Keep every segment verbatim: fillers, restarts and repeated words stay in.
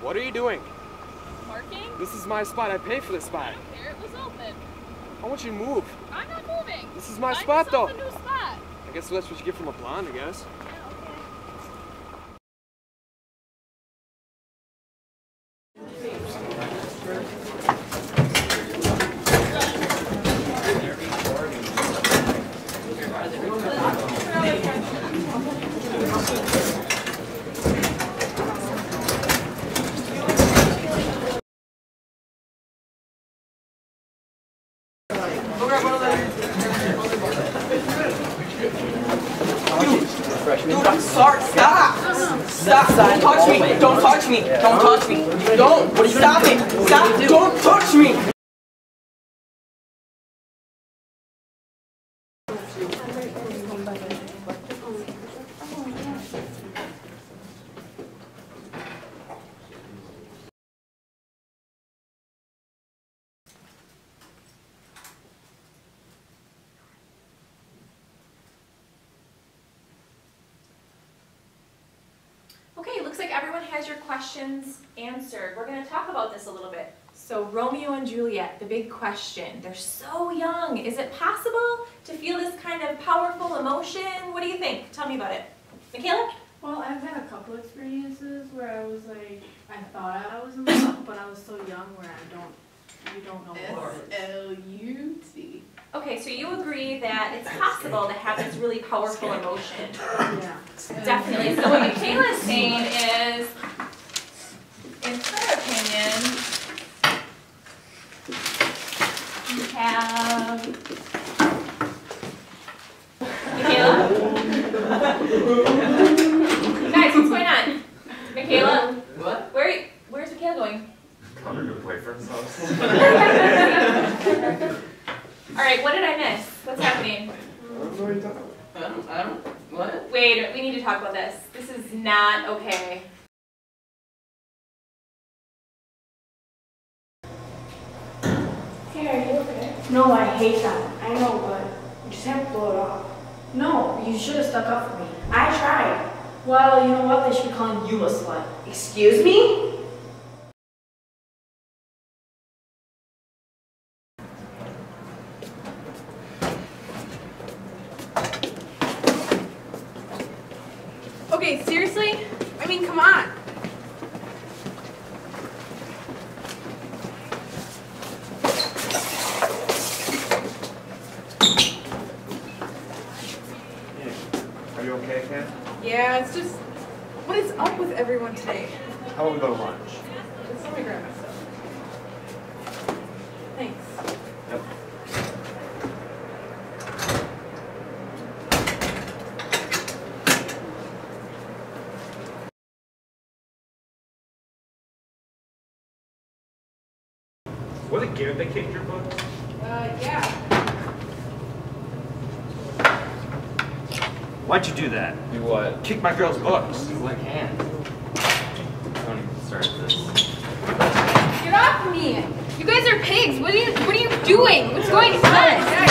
What are you doing? Parking? This is my spot. I paid for this spot. I don't care. It was open. I want you to move. I'm not moving. This is my Find spot, though. yourself a new spot. I guess that's what you get from a blonde, I guess. Dude, I'm sorry. Stop! Stop! Don't touch me! Don't touch me! Don't touch me! Don't! Stop it! Stop! Don't touch me! Okay, looks like everyone has your questions answered. We're going to talk about this a little bit. So Romeo and Juliet, the big question. They're so young. Is it possible to feel this kind of powerful emotion? What do you think? Tell me about it. Michaela? Well, I've had a couple experiences where I was like, I thought I was in love, but I was so young where I don't, you don't know what it is. S L U T. Okay, so you agree that it's possible to have this really powerful emotion. Yeah. Definitely. So what Michaela is saying is, in her opinion, you have... Michaela? Guys, what's going on? Michaela? What? Where are you, where's Michaela going? Coming to boyfriend's house. Alright, what did I miss? What's happening? I don't, I don't, what? Wait, we need to talk about this. This is not okay. Hey, are you okay? No, I hate that. I know, but you just have to blow it off. No, you should have stuck up for me. I tried. Well, you know what? They should be calling you a slut. Excuse me? Okay, seriously? I mean, come on. Are you okay, Ken? Yeah, it's just, what is up with everyone today? How about we go to lunch? Just let me grab my stuff. Thanks. Yep. Was it Garrett that kicked your butt? Uh, yeah. Why'd you do that? Do what? Kick my girl's butts. What hand? Don't even start this. Get off me! You guys are pigs! What are you, what are you doing? What's going on?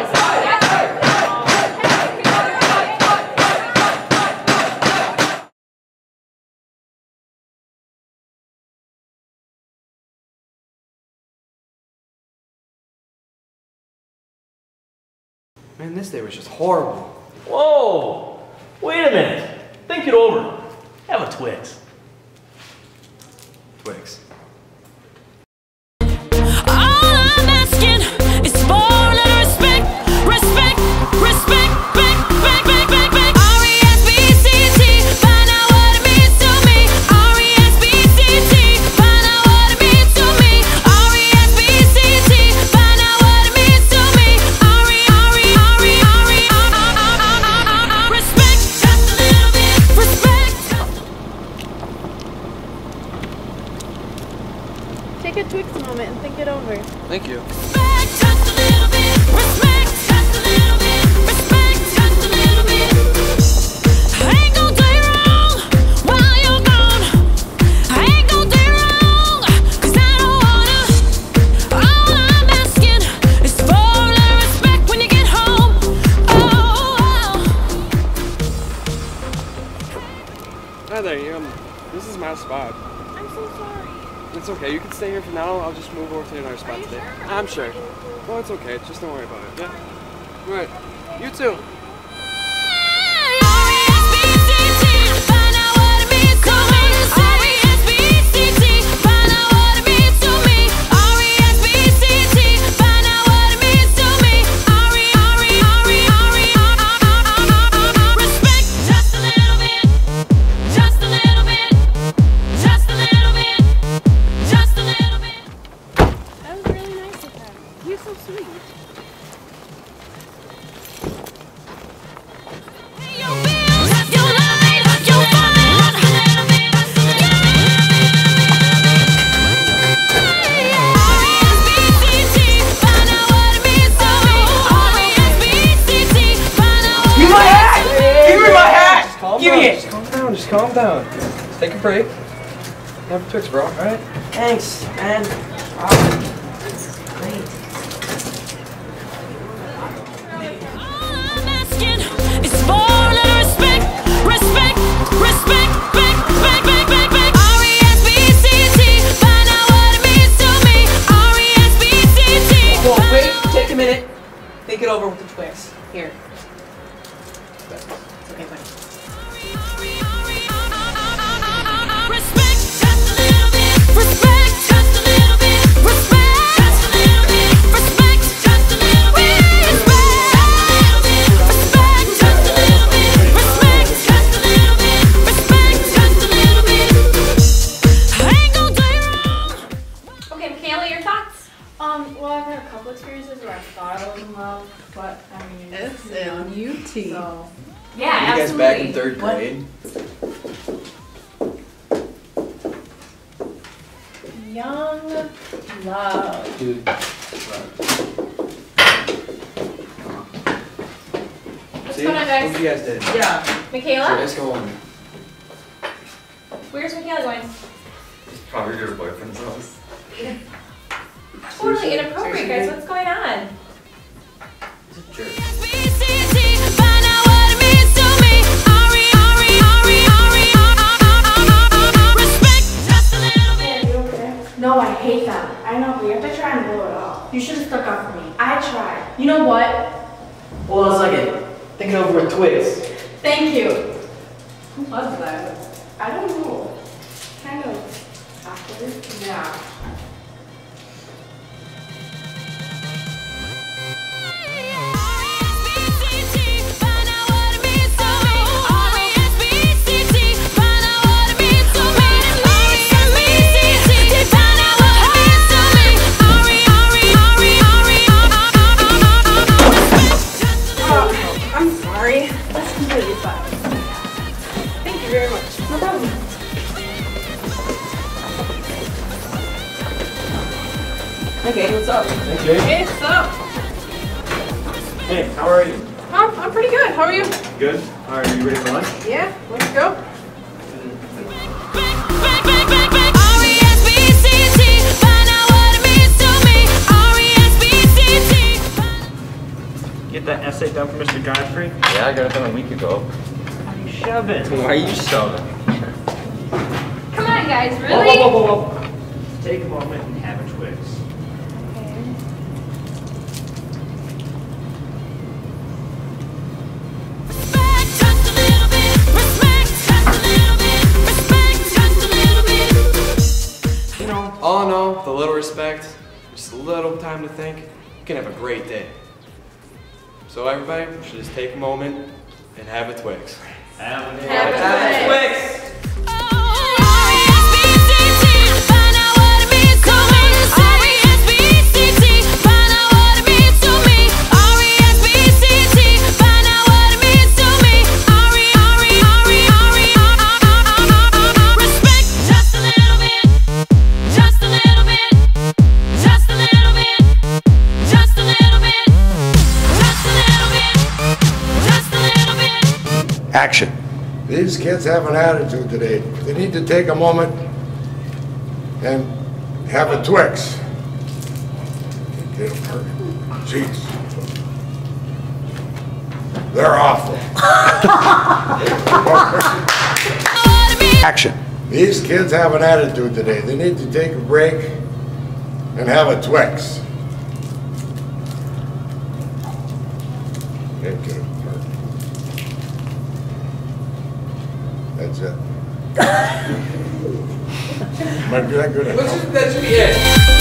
Man, this day was just horrible. Whoa! Wait a minute. Think it over. Have a Twix. Twix. Take a Twix moment and think it over. Thank you. Hi there, um, this is my spot. I'm so sorry. It's okay. You can stay here for now. I'll just move over to another spot today. Sure? I'm sure. Well, it's okay. Just don't worry about it. Yeah. All right. You too. Give me it! Just calm down, just calm down. Just take a break. Have a Twix, bro, alright? Thanks, man. Wow. Great. It's for respect, respect, respect, respect, respect, R E S B C T. Find out what it means to me. R E S B C T. Well, wait, take a minute. Think it over with the Twix. Here. It's okay, buddy. Um, well, I've had a couple experiences where I thought I was in love, but I mean, S L U T. so. Yeah, You guys absolutely. back in third grade? Young love. Dude. What's See? going on, guys? What you guys did? Yeah. So Michaela? let's go on. Where's Michaela going? Probably your boyfriend's house. Totally inappropriate, guys. What's going on? He's a jerk. Find out what it means to me. R E respect just a little bit. Hey, are you okay? No, I hate that. I know, but you have to try and blow it off. You should have stuck up for me. I tried. You know what? Hold on a second. Think it over with Twix. Thank you. Who was that? I don't know. Kind of awkward. Yeah. I'm sorry. That's completely fine. Thank you very much. No problem. Okay, what's up? Okay. Hey, what's up? Hey, how are you? I'm, I'm pretty good. How are you? Good? Are you ready for lunch? Yeah, let's go. Get that essay done for Mister Godfrey? Yeah, I got it done a week ago. How are you shoving? Why are you shoving? Come on, guys, Whoa, really? whoa, whoa, whoa, whoa. Take a moment and have a Twix. You know, all in all, with a little respect, just a little time to think, you can have a great day. So everybody should just take a moment and have a Twix. Have a Have a Twix. Action. These kids have an attitude today. They need to take a moment and have a Twix. Jeez. They're awful. Action. These kids have an attitude today. They need to take a break and have a Twix. Okay. That's it. Might be that good. That should be it.